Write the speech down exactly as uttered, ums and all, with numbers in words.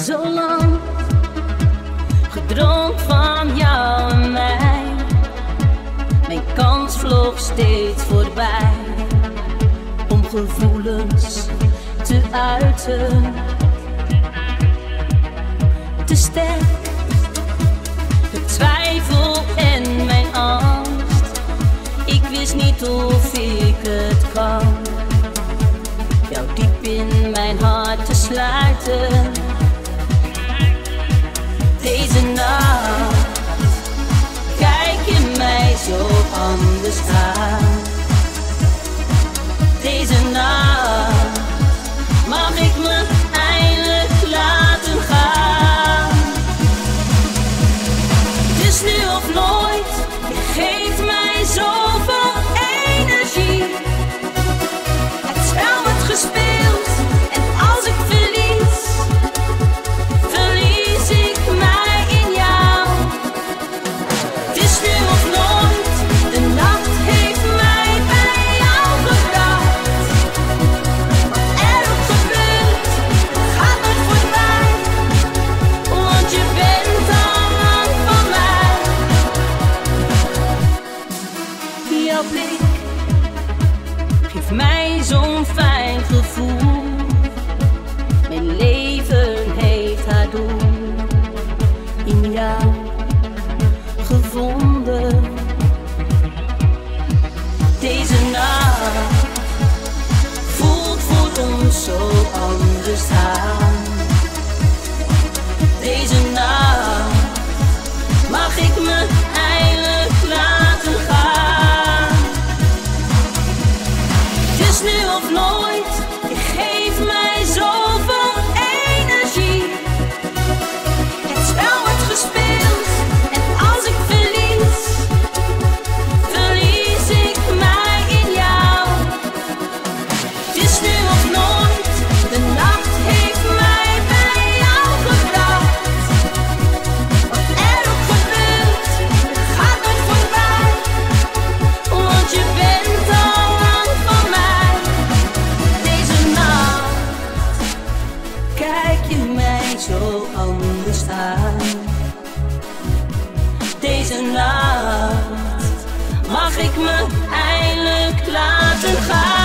zo lang gedroomd van jou en mij. Mijn kans vloog steeds voorbij om gevoelens te uiten. Te sterk, de twijfel en mijn angst. Ik wist niet of ik het kan, jou diep in mijn hart te sluiten. Deze nacht kijk je mij zo anders aan. Deze nacht mag ik me eindelijk laten gaan. Het is nu of nooit, je geeft mij zoveel energie. Het spel wordt gespeeld en als ik verlies, verlies ik mij in jou. Het is nu of nooit, de nacht heeft mij bij jou gebracht. Wat er ook gebeurt, gaat nooit voorbij, want je bent al lang van mij. Jouw blik geeft mij zo'n fijn gevoel. Mijn leven heeft haar doel in jou gevonden. Deze nacht voelt voor ons zo anders aan. Deze nacht mag ik me eindelijk laten gaan. Het is nu of nooit, je geeft mij zoveel energie. Het spel wordt gespeeld en als ik verlies, verlies ik mij in jou. Het is nu of nooit, de nacht heeft mij bij jou gebracht. Wat er ook gebeurt, gaat nooit voorbij, want je bent al lang van mij. Deze nacht kijk je mij zo anders aan. Deze nacht mag ik me eindelijk laten gaan.